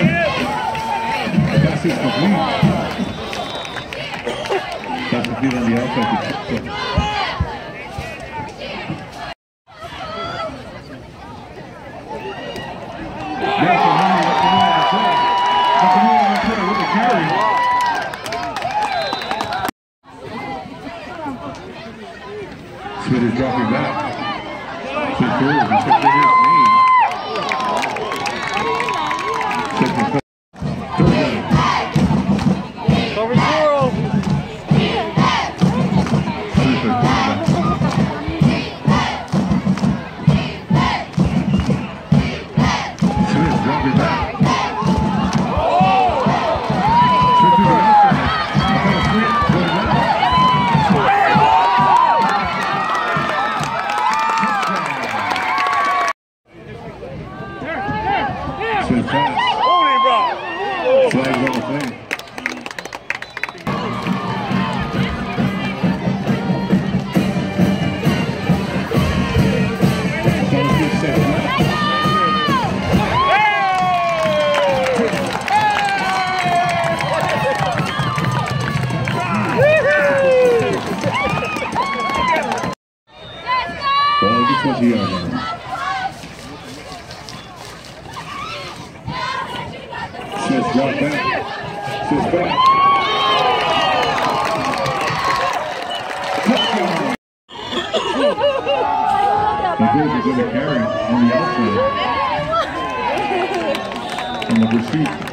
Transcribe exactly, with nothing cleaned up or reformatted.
Pass is complete. Pass complete on the outside. Smith is dropping back. Smith forward. He stepped in his knee. Second foot. Third down. Cover zero. Smith dropping back. Smith to the outside. Smith going back. Smith pass. Flags on the play. Ball gets twenty yards on. Smith drop back. Smith back. Touchdown. The Bills are going to carry on the outside. On the receipt.